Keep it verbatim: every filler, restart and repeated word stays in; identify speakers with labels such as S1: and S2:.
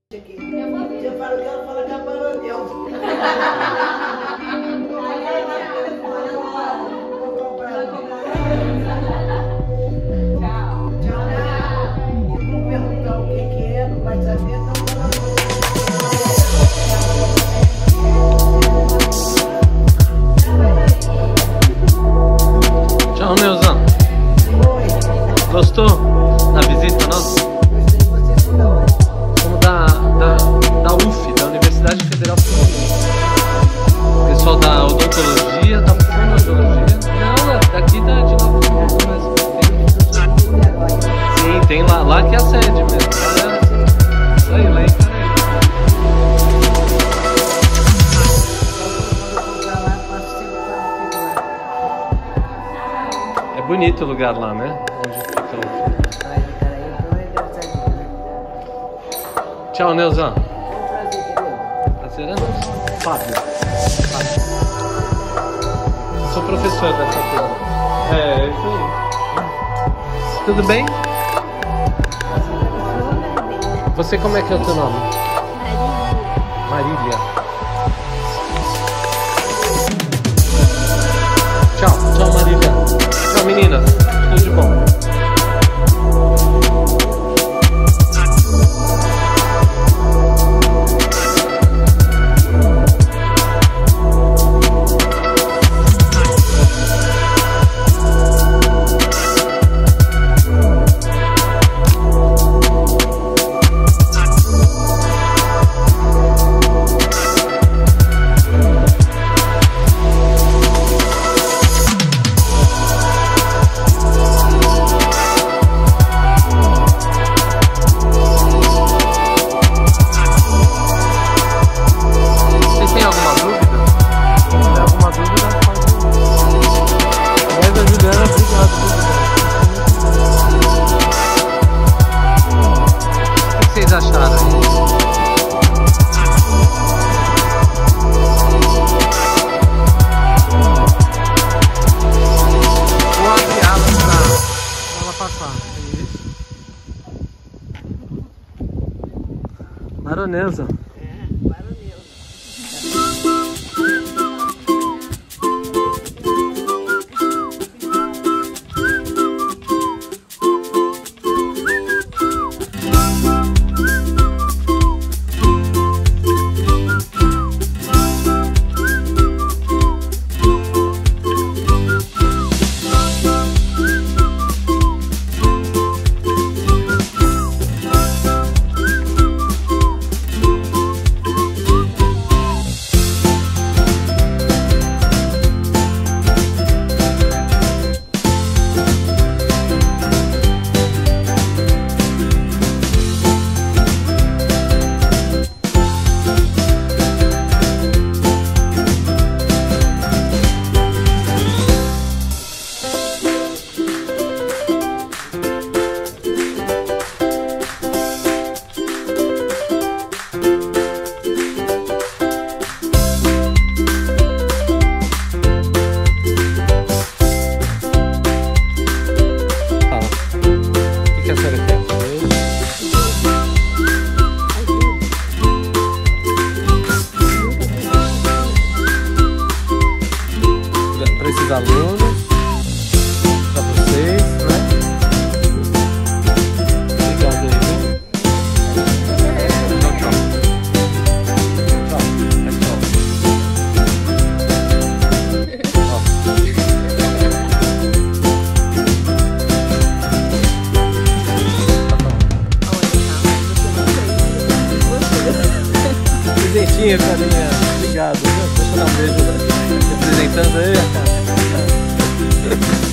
S1: Aqui. Você fala que ela fala que ela fala Deus. Tchau. Tchau. Vamos perguntar o que que é, não vai saber, então vamos.
S2: Tchau, Neuza.
S1: Oi.
S2: Gostou da visita nossa?
S1: Gostei, você estuda onde?
S2: Somos da, da, da U F, da Universidade Federal Fluminense. O pessoal da odontologia, da fonoaudiologia. Não, é daqui da, de Nova Friburgo mesmo. Sim, tem lá, lá que é a sede mesmo. É, isso aí, lá em Caraí. É bonito o lugar lá, né? Onde fica o... Tchau, Neuza. Prazer é nosso. Fábio. Fábio. Sou professor dessa turma. É, é isso aí. Tudo bem? Você, como é que é o teu nome? Marília. Tchau, tchau, Marília. Tchau, meninas. Tudo de bom. Baronesa.
S1: É, baronesa.
S2: Para esses alunos, para vocês, né? Obrigado aí, viu? Tchau, tchau. Tchau, tchau. Presentinho, carinha. Obrigado, viu? Deixa eu dar um beijo representando aí a cara.